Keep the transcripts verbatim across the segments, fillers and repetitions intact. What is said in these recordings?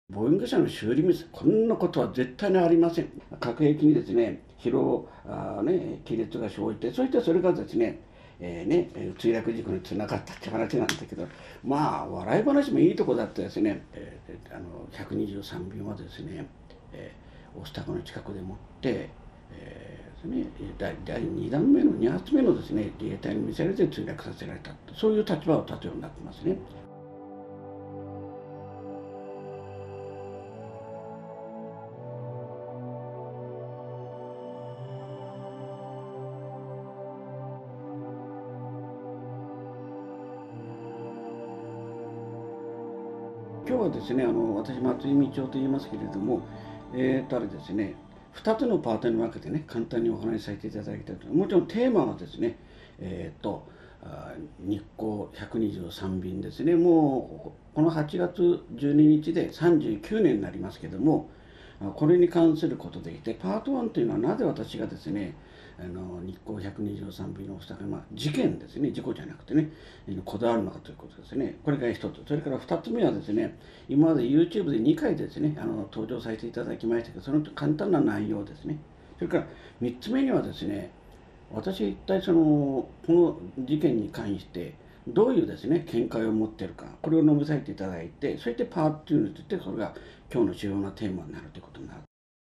ボーイング社の修理ミス、こんなことは絶対にありません。核兵器にですね、疲労、あね、亀裂が生じて、そしてそれがですね、えーね、墜落事故につながったって話なんだけど、まあ、笑い話もいいとこだってですね、えー、あのひゃくにじゅうさんびんはですね、えー、御巣鷹の近くでもって、えーね、第第にだんめのに発目のですね、自衛隊にミサイルで墜落させられた、そういう立場を立つようになってますね。今日はですね、あの私、松井道夫と言いますけれども、えー、とあれですね、ふたつのパートに分けてね、簡単にお話しさせていただきたいと。もちろんテーマはですね、えー、と日航ひゃくにじゅうさんびんですね、もうこのはちがつじゅうににちでさんじゅうきゅうねんになりますけども、これに関することでいて、パートワンというのはなぜ私がですね、あの日航ひゃくにじゅうさんびんの御巣鷹、まあ、事件ですね、事故じゃなくてね、こだわるのかということですね。これが一つ。それから二つ目はですね、今まで YouTube でにかいですね、あの登場させていただきましたけど、その簡単な内容ですね。それから三つ目にはですね、私一体そのこの事件に関してどういうですね見解を持っているか、これを述べさせていただいて、そしてパートについて、それが今日の主要なテーマになるということになる。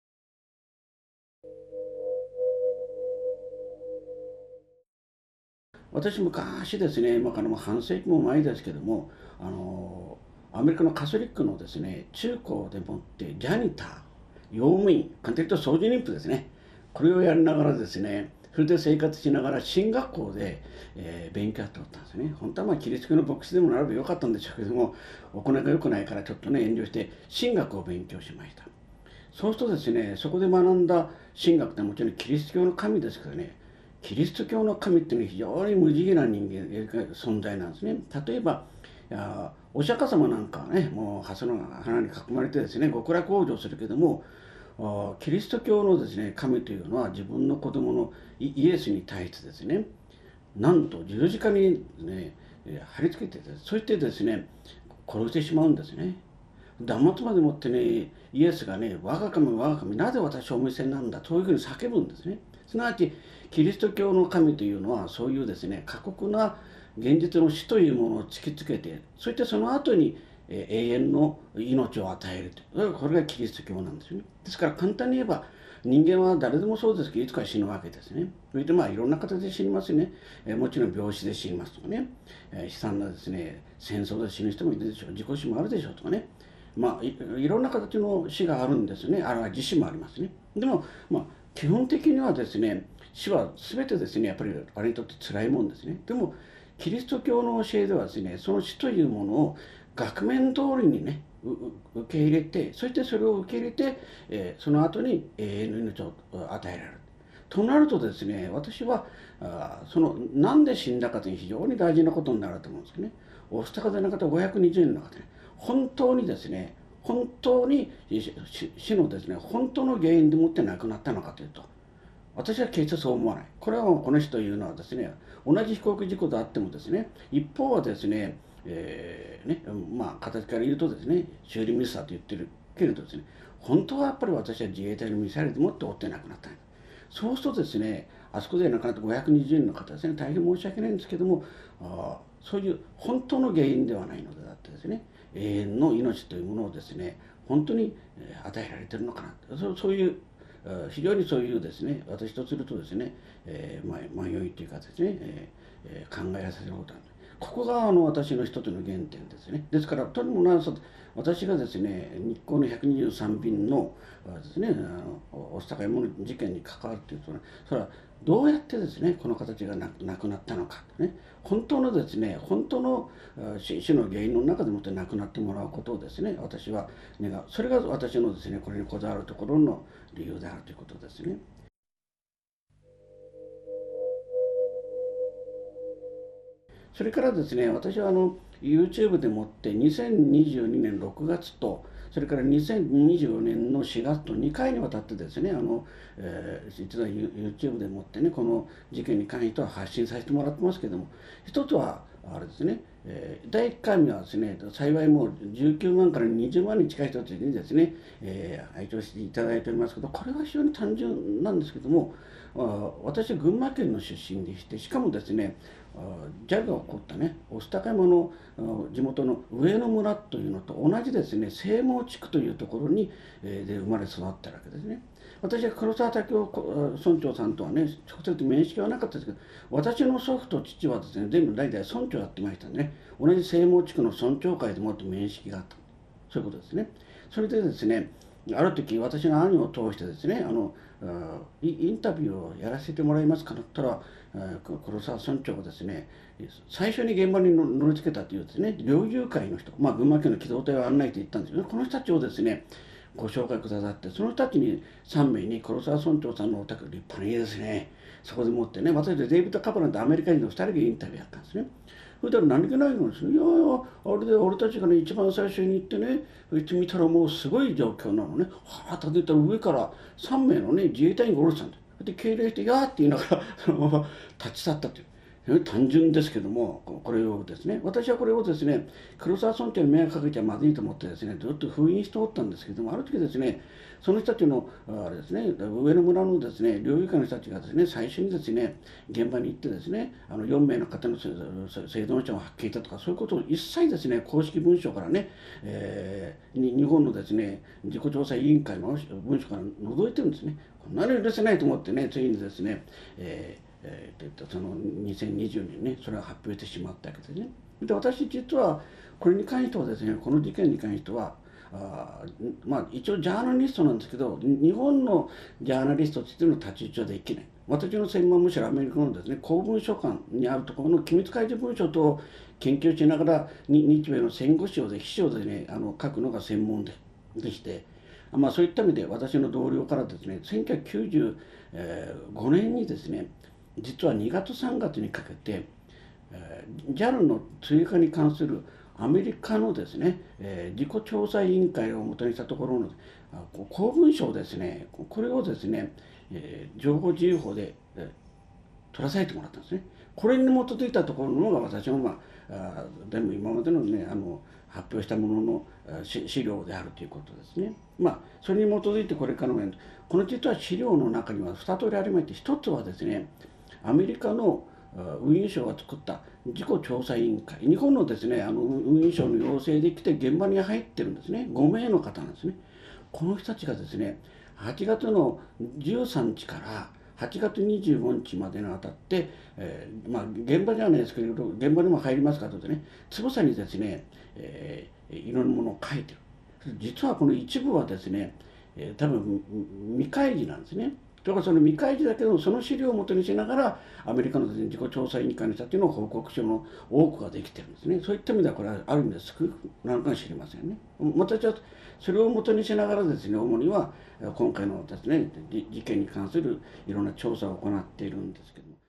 私昔ですね、今からもう半世紀も前ですけども、あのアメリカのカトリックのですね中高でもってジャニター、用務員、簡単に言うと掃除人夫ですね、これをやりながらですね、それで生活しながら進学校で、えー勉強やっておったんですね。本当はまあキリスト教の牧師でもなればよかったんでしょうけども、行いが良くないからちょっとね遠慮して神学を勉強しました。そうするとですね、そこで学んだ神学ってもちろんキリスト教の神ですからね、キリスト教の神っていうのは非常に無慈悲な人間存在なんですね。例えばお釈迦様なんかはね、もう蓮の花に囲まれてですね極楽往生するけども、キリスト教のですね神というのは自分の子供のイエスに対してですね、なんと十字架に、ね、貼り付けて、そしてですね殺してしまうんですね。断末までもってね、イエスがね、我が神、我が神、なぜ私をお見せなんだ、というふうに叫ぶんですね。すなわち、キリスト教の神というのは、そういうですね、過酷な現実の死というものを突きつけて、そしてその後に、えー永遠の命を与えるという、これがキリスト教なんですよね。ですから簡単に言えば、人間は誰でもそうですけど、いつか死ぬわけですね。それでまあいろんな形で死にますね。えーもちろん病死で死にますとかね、えー悲惨なですね、戦争で死ぬ人もいるでしょう、自己死もあるでしょうとかね。まあい、いろんな形の死があるんですね。あるいは自死もありますね。でも、まあ、基本的にはですね、死は全てですね、やっぱり我々にとって辛いもんですね。でも、キリスト教の教えではですね、その死というものを額面通りにね、受け入れて、そしてそれを受け入れて、えーその後に永遠の命を与えられる。となるとですね、私はあそのなんで死んだかという非常に大事なことになると思うんですけどね。御巣鷹でなかったごひゃくにじゅうねんの中で、ね、本当にですね、本当に死のですね、本当の原因でもって亡くなったのかというと、私は決してそう思わない。これはこの人というのはですね、同じ飛行機事故であってもですね、一方はですね、えーね、まあ形から言うとですね、修理ミスだと言ってるけれどですね、本当はやっぱり私は自衛隊のミサイルでもって追って亡くなったんです。そうするとですね、あそこで亡くなったごひゃくにじゅうにんの方ですね、大変申し訳ないんですけども、あそういう本当の原因ではないのであってですね、永遠の命というものをですね、本当に与えられているのかな、そうそういう非常にそういうですね、私とするとですね、えー、迷いというかですね、えー、考えさせることなんです。ここがあの私の一つの原点ですね。ですから、とにもなさ私がですね、日航のひゃくにじゅうさんびんのですね、あの御巣鷹山の事件に関わるというと、ね、それはどうやってですね、この形がなくなったのか、ね、本当のですね、本当の死の原因の中でもって亡くなってもらうことをですね、私は願う。それが私のですね、これにこだわるところの理由であるということですね。それからですね、私はあの YouTube でもってにせんにじゅうにねんろくがつと、それからにせんにじゅうよねんのしがつとにかいにわたってですね、あの、えー、実は YouTube でもってね、この事件に関しては発信させてもらってますけども、一つはあれですね、 えー、だいいっかいめはですね、幸いもうじゅうきゅうまんからにじゅうまんに近い人たちにですね、えー、愛聴していただいておりますけど、これは非常に単純なんですけども、あ私は群馬県の出身でして、しかもですね、ジャルが起こったね、御巣鷹山の地元の上野村というのと同じですね、西毛地区というところに、えー、で生まれ育ったわけですね。私は黒沢武雄村長さんとはね、直接面識はなかったですけど、私の祖父と父はですね、全部代々村長やってましたね。同じ西毛地区の村長会でもって面識があった。そういうことですね。それでですね、ある時私の兄を通してですね、あのインタビューをやらせてもらいますかと言ったら、黒沢村長がですね、最初に現場に乗りつけたというですね、猟友会の人、まあ、群馬県の機動隊を案内と言ったんですけど、この人たちをですね、ご紹介くださって、その人たちにさんめいに黒沢村長さんのお宅、立派な家ですね、そこでもってね、私でデイビッド・カパランとアメリカ人のふたりでインタビューやったんですね。そしたら何気ないのですね、いやいや、あれで俺たちがね、一番最初に行ってね、行ってみたらもうすごい状況なのね。はあ、立てたら上からさんめいのね、自衛隊員が降ろしたんだ。で、敬礼して、やーって言いながら、そのまま立ち去ったという。単純ですけども、これをですね、私はこれをですね、黒沢村長に迷惑かけちゃまずいと思ってですね、ずっと封印しておったんですけども、ある時ですね、その人たちの、あれですね、上野村のですね、猟友会の人たちがですね、最初にですね、現場に行ってですね、あのよんめいの方の生存者を発見したとか、そういうことを一切ですね、公式文書からね、えー、日本のですね、自己調査委員会の文書から覗いてるんですね。こんなに許せないと思ってね、ついにですね、えーえー、そのにせんにじゅうねんね、それを発表してしまったわけですね。で、私実はこれに関してはですね、この事件に関しては、あまあ一応ジャーナリストなんですけど、日本のジャーナリストとしての立ち位置はできない。私の専門はむしろアメリカのですね、公文書館にあるところの機密解除文書と研究しながら、日米の戦後史をで、秘書でね、あの書くのが専門ででして、まあそういった意味で私の同僚からですね、せんきゅうひゃくきゅうじゅうごねんにですね、実はにがつさんがつにかけて、えー、ジャル の追加に関するアメリカのですね、えー、自己調査委員会をもとにしたところの公文書をですね、これをですね、えー、情報自由法で、えー、取らされてもらったんですね。これに基づいたところのが私の、まあ、あでも今までのね、あの発表したものの資料であるということですね。まあ、それに基づいてこれからの、この実は資料の中にはふた通りありまして、一つはですね、アメリカの運輸省が作った自己調査委員会、日本のですね、あの運輸省の要請で来て現場に入ってるんですね。ごめいの方なんですね。この人たちがですね、はちがつのじゅうさんにちからはちがつにじゅうごにちまでにあたって、えー、まあ現場じゃないですけど、現場にも入りますかとね、つぶさにですね、えー、いろんなものを書いてる。実はこの一部はですね、えー、多分未開示なんですね。だからその未開示だけど、その資料をもとにしながらアメリカのですね、自己調査委員会の人たちの報告書の多くができてるんですね。そういった意味ではこれはある意味で救うなのかもしれませんね。私はそれをもとにしながらですね、主には今回のですね、事件に関するいろんな調査を行っているんですけども。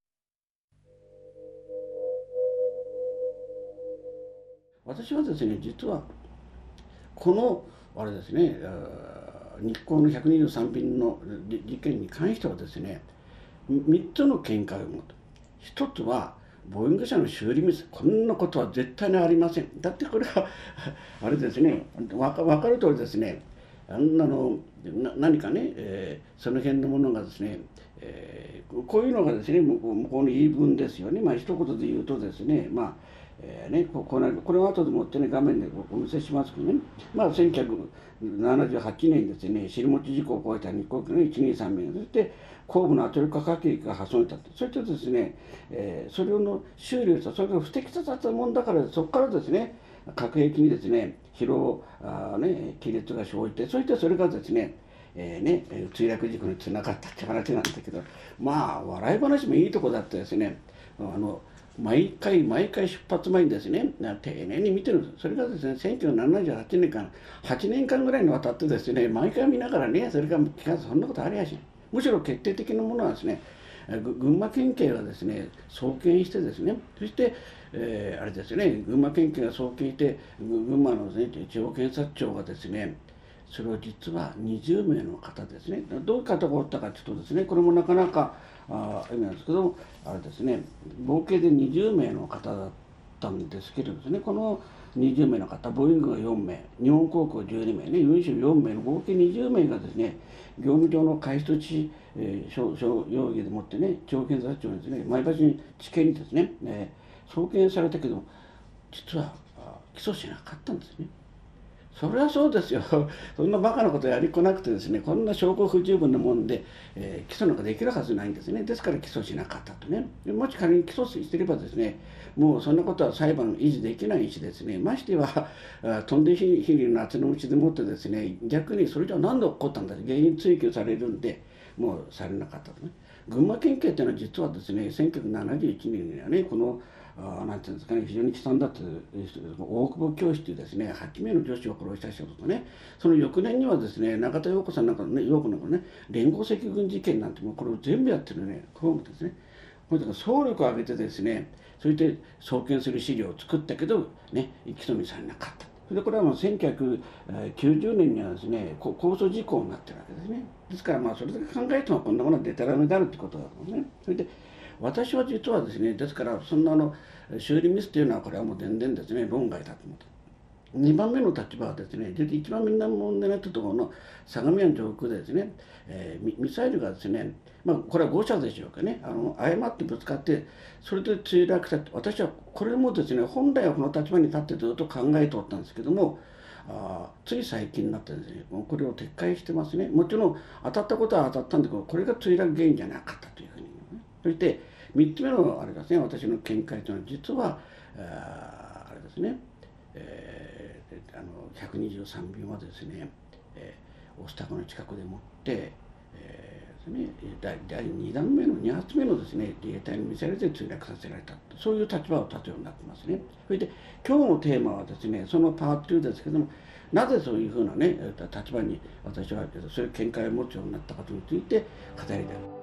私はですね、実はこのあれですね、日航のひゃくにじゅうさんびんの事件に関してはですね、みっつの見解を持つ。一つはボーイング社の修理ミス、こんなことは絶対にありません。だってこれはあれですね、分か分かる通りですね、あんなのな何かね、えー、その辺のものがですね、えー、こういうのがですね、向こう向こうの言い分ですよね。まあ一言で言うとですね、まあえーね、こここれを後でもってね、画面でお見せしますけどね、まあ、せんきゅうひゃくななじゅうはちねんにですね、尻餅事故を起こした日航機のいちにさんめいが、そして後部の圧力化学が破損したと、そしてですね、えー、それの修理をした、それが不適切だったもんだから、そこからですね、核兵器にですね、疲労、あね、亀裂が生じて、そしてそれがですね、えーね、墜落事故につながったって話なんだけど、まあ、笑い話もいいとこだってですね、あの毎回毎回出発前にですね、丁寧に見てるんです。それがですね、せんきゅうひゃくななじゅうはちねんかん、はちねんかんぐらいにわたってですね、毎回見ながらね、それから聞かず、そんなことありやしない。むしろ決定的なものはですね、群馬県警がですね、送検してですね、そして、えー、あれですね、群馬県警が送検して、群馬の、ね、地方検察庁がですね、それを実はにじゅうめいの方ですね、どういう方がおったかというとですね、これもなかなかあ意味なんですけど、あれですね、合計でにじゅうめいの方だっったんですけどですね、このにじゅうめいの方、ボーイングがよんめい、日本航空じゅうにめいね、ユン州よんめいの合計にじゅうめいがですね、業務上の過失致死、えー、容疑でもってね、地方検察庁にですね、前橋に地検にですね、えー、送検されたけど、実は起訴しなかったんですね。それはそうですよ。そんなバカなことやりっこなくてですね、こんな証拠不十分なもんで、えー、起訴なんかできるはずないんですね。ですから起訴しなかったとね。もし仮に起訴していればですね、もうそんなことは裁判維持できないしですね、ましては、飛んで火に夏のうちでもってですね、逆にそれじゃ何で起こったんだって原因追及されるんで、もうされなかったとね。群馬県警っていうのは実はですね、せんきゅうひゃくななじゅういちねんにはね、このあなんていうんですかね、非常に悲惨だった大久保教師というですね、はちめいの女子を殺した人とかね、その翌年にはですね、中田陽子さんなんかのね、陽子なんかのね、連合赤軍事件なんて、もうこれを全部やってるね、こうですね、これだから総力を挙げてですね、それで送検する資料を作ったけど、ね、起訴にされなかった。それでこれはもうせんきゅうひゃくきゅうじゅうねんにはですね、控訴事項になってるわけですね。ですからまあそれだけ考えてもこんなものはデタラメであるってことだと思うんですね。それで私は実はですね、ですからそんなあの修理ミスというのはこれはもう全然ですね、論外だと思って。にばんめの立場はですね、で一番みんな問題になったところの相模湾上空でですね、えー、ミサイルがですね、まあこれは誤射でしょうかね、あの誤ってぶつかって、それで墜落したと。私はこれもですね、本来はこの立場に立ってずっと考えておったんですけども、あつい最近になってですね、もうこれを撤回してますね。もちろん当たったことは当たったんだけど、これが墜落原因じゃなかったというふうに、ね。そしてみっつめのあれですね、私の見解というのは実はああれですね、えー、あのひゃくにじゅうさんびょうまでですね、えー、御巣鷹の近くでもって、えーですね、第だいにだんめのに発目のですね、自衛隊にミサイルで墜落させられた、そういう立場を立つようになってますね。それで今日のテーマはですね、そのパートにですけども、なぜそういうふうなね立場に私はそういう見解を持つようになったかというについて語りたい。